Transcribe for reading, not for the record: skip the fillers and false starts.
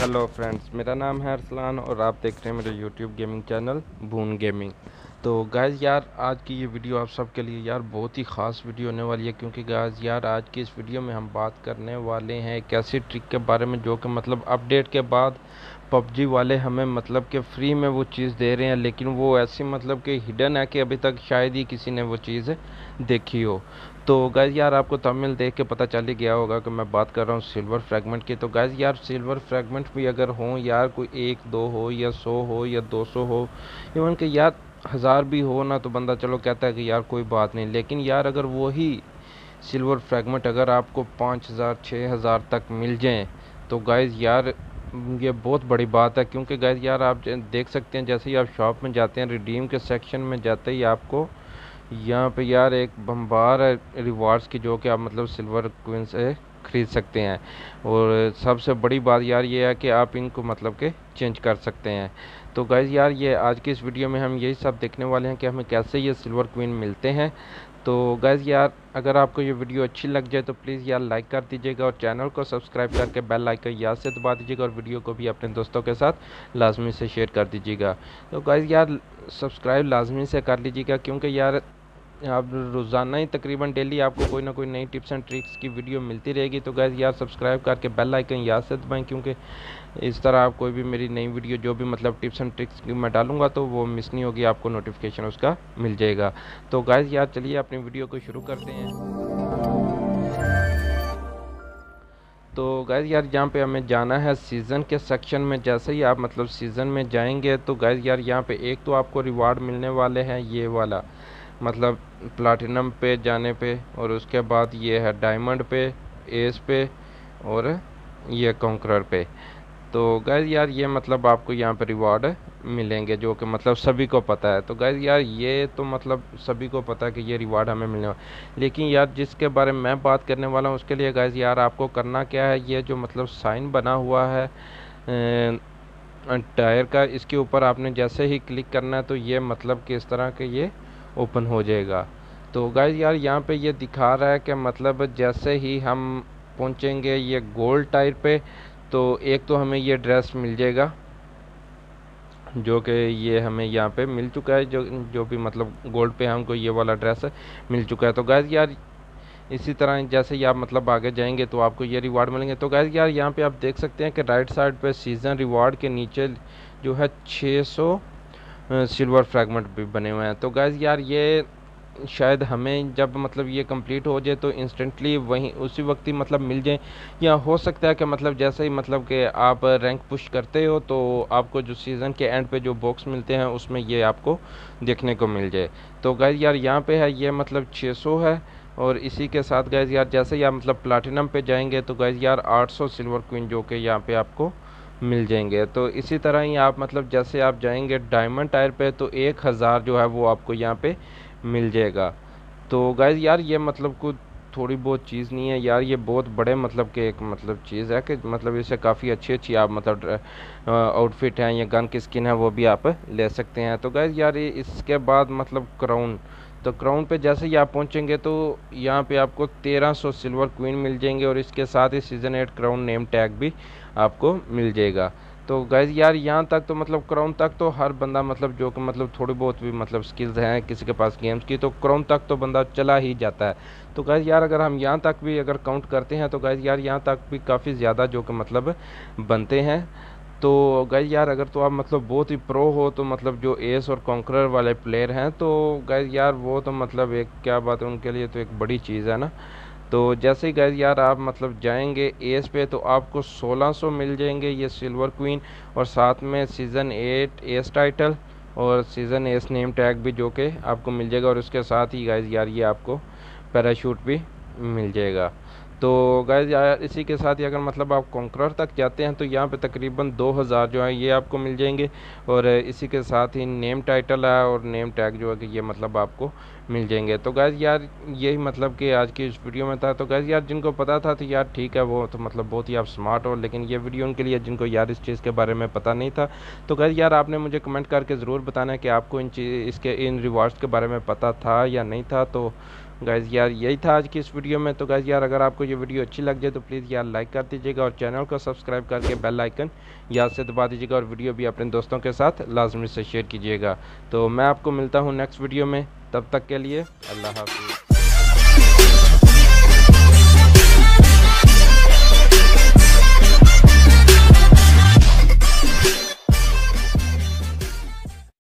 Hello friends, मेरा नाम है अरसलान और आप देख रहे हैं मेरे YouTube gaming channel boon gaming. तो गाइज़ यार, आज की ये वीडियो आप सबके लिए यार बहुत ही ख़ास वीडियो होने वाली है, क्योंकि गाइज़ यार आज की इस वीडियो में हम बात करने वाले हैं एक ऐसी ट्रिक के बारे में जो कि मतलब अपडेट के बाद पबजी वाले हमें मतलब कि फ्री में वो चीज़ दे रहे हैं, लेकिन वो ऐसी मतलब कि हिडन है कि अभी तक शायद ही किसी ने वो चीज़ देखी हो। तो गाइज़ यार, आपको तमिल देख के पता चल ही गया होगा कि मैं बात कर रहा हूँ सिल्वर फ्रैगमेंट की। तो गाइज़ यार, सिल्वर फ्रैगमेंट भी अगर हों यार, कोई 1-2 हो या 100 हो या 200 हो, इवन कि यार 1000 भी हो ना, तो बंदा चलो कहता है कि यार कोई बात नहीं। लेकिन यार अगर वही सिल्वर फ्रैगमेंट अगर आपको 5000 6000 तक मिल जाएँ तो गाइज़ यार ये बहुत बड़ी बात है। क्योंकि गाइज़ यार आप देख सकते हैं, जैसे ही आप शॉप में जाते हैं, रिडीम के सेक्शन में जाते ही आपको यहाँ पे यार एक बम्बार है रिवार्ड्स की, जो कि आप मतलब सिल्वर क्वीन से ख़रीद सकते हैं। और सबसे बड़ी बात यार ये है कि आप इनको मतलब के चेंज कर सकते हैं। तो गाइज़ यार, ये आज की इस वीडियो में हम यही सब देखने वाले हैं कि हमें कैसे ये सिल्वर क्वीन मिलते हैं। तो गाइज़ यार, अगर आपको ये वीडियो अच्छी लग जाए तो प्लीज़ यार लाइक कर दीजिएगा और चैनल को सब्सक्राइब करके बेल आइकन याद से दबा दीजिएगा, और वीडियो को भी अपने दोस्तों के साथ लाजमी से शेयर कर दीजिएगा। तो गाइज़ यार, सब्सक्राइब लाजमी से कर लीजिएगा, क्योंकि यार आप रोज़ाना ही तकरीबन डेली आपको कोई ना कोई नई टिप्स एंड ट्रिक्स की वीडियो मिलती रहेगी। तो गाइज़ यार, सब्सक्राइब करके बेल आइकन याद से दबाएं, क्योंकि इस तरह आप कोई भी मेरी नई वीडियो जो भी मतलब टिप्स एंड ट्रिक्स की मैं डालूंगा तो वो मिस नहीं होगी, आपको नोटिफिकेशन उसका मिल जाएगा। तो गाइज़ यार, चलिए अपनी वीडियो को शुरू करते हैं। तो गाइज़ यार, यहाँ पे हमें जाना है सीज़न के सेक्शन में। जैसे ही आप मतलब सीज़न में जाएंगे तो गाइज़ यार, यहाँ पे एक तो आपको रिवार्ड मिलने वाले हैं ये वाला, मतलब प्लाटिनम पे जाने पे, और उसके बाद ये है डायमंड पे, एस पे, और ये कॉन्करर पे। तो गाइज़ यार, ये मतलब आपको यहाँ पे रिवार्ड मिलेंगे, जो कि मतलब सभी को पता है। तो गाइज़ यार, ये तो मतलब सभी को पता है कि ये रिवार्ड हमें मिलने वाला। लेकिन यार, जिसके बारे में मैं बात करने वाला हूँ उसके लिए गाइज़ यार, आपको करना क्या है, ये जो मतलब साइन बना हुआ है टायर का, इसके ऊपर आपने जैसे ही क्लिक करना है तो ये मतलब कि इस तरह के ये ओपन हो जाएगा। तो गाइज़ यार, यहाँ पे ये दिखा रहा है कि मतलब जैसे ही हम पहुँचेंगे ये गोल्ड टायर पे, तो एक तो हमें ये ड्रेस मिल जाएगा, जो कि ये हमें यहाँ पे मिल चुका है, जो जो भी मतलब गोल्ड पे हमको ये वाला ड्रेस मिल चुका है। तो गाइज़ यार, इसी तरह जैसे ही आप मतलब आगे जाएंगे तो आपको ये रिवार्ड मिलेंगे। तो गाइज़ यार, यहाँ पे आप देख सकते हैं कि राइट साइड पे सीज़न रिवार्ड के नीचे जो है 600 सिल्वर फ्रैगमेंट भी बने हुए हैं। तो गाइज़ यार, ये शायद हमें जब मतलब ये कंप्लीट हो जाए तो इंस्टेंटली वहीं उसी वक्त ही मतलब मिल जाए, या हो सकता है कि मतलब जैसे ही मतलब कि आप रैंक पुश करते हो तो आपको जो सीज़न के एंड पे जो बॉक्स मिलते हैं उसमें ये आपको देखने को मिल जाए। तो गाइज़ यार, यहाँ पे है ये मतलब 600 है, और इसी के साथ गाइज़ यार, जैसे ही आप मतलब प्लाटिनम पे जाएंगे तो गाइज़ यार 800 सिल्वर क्वीन जो कि यहाँ पे आपको मिल जाएंगे। तो इसी तरह ही आप मतलब जैसे आप जाएंगे डायमंड टायर पे तो 1000 जो है वो आपको यहाँ पे मिल जाएगा। तो गाइज़ यार, ये मतलब कुछ थोड़ी बहुत चीज़ नहीं है यार, ये बहुत बड़े मतलब के एक मतलब चीज़ है कि मतलब इससे काफ़ी अच्छी अच्छी आप मतलब आउटफिट हैं या गन की स्किन है वो भी आप ले सकते हैं। तो गाइज़ यार, ये इसके बाद मतलब क्राउन, तो क्राउन पे जैसे ही आप पहुंचेंगे तो यहाँ पे आपको 1300 सिल्वर क्वीन मिल जाएंगे, और इसके साथ ही सीज़न 8 क्राउन नेम टैग भी आपको मिल जाएगा। तो गाइज़ यार, यहाँ तक तो मतलब क्राउन तक तो हर बंदा मतलब जो कि मतलब थोड़ी बहुत भी मतलब स्किल्स हैं किसी के पास गेम्स की, तो क्राउन तक तो बंदा चला ही जाता है। तो गाइज़ यार, अगर हम यहाँ तक भी अगर काउंट करते हैं तो गाइज़ यार, यहाँ तक भी काफ़ी ज़्यादा जो कि मतलब बनते हैं। तो गाइज़ यार, अगर तो आप मतलब बहुत ही प्रो हो, तो मतलब जो एस और कॉन्करर वाले प्लेयर हैं, तो गाइज़ यार वो तो मतलब एक क्या बात है, उनके लिए तो एक बड़ी चीज़ है ना। तो जैसे ही गाइज़ यार आप मतलब जाएंगे एस पे तो आपको 1600 मिल जाएंगे ये सिल्वर क्वीन, और साथ में सीज़न 8 एस टाइटल और सीज़न एस नेम टैग भी जो कि आपको मिल जाएगा, और उसके साथ ही गाइज़ यार ये आपको पैराशूट भी मिल जाएगा। तो गाइज़ यार, इसी के साथ ही अगर मतलब आप कॉन्करर तक जाते हैं तो यहाँ पे तकरीबन 2000 जो है ये आपको मिल जाएंगे, और इसी के साथ ही नेम टाइटल है और नेम टैग जो है कि ये मतलब आपको मिल जाएंगे। तो गाइज़ यार, यही मतलब कि आज की इस वीडियो में था। तो गाइज़ यार, जिनको पता था तो यार ठीक है, वो तो मतलब बहुत ही आप स्मार्ट हो, लेकिन ये वीडियो उनके लिए जिनको यार इस चीज़ के बारे में पता नहीं था। तो गाइज़ यार, आपने मुझे कमेंट करके ज़रूर बताना है कि आपको इन रिवार्ड्स के बारे में पता था या नहीं था। तो गाइज़ यार यही था आज की इस वीडियो में। तो गाइज़ यार अगर आपको ये वीडियो अच्छी लग जाए तो प्लीज़ यार लाइक कर दीजिएगा और चैनल को सब्सक्राइब करके बेल आइकन याद से दबा दीजिएगा और वीडियो भी अपने दोस्तों के साथ लाजमी से शेयर कीजिएगा। तो मैं आपको मिलता हूँ नेक्स्ट वीडियो में, तब तक के लिए अल्लाह हाफ़िज़।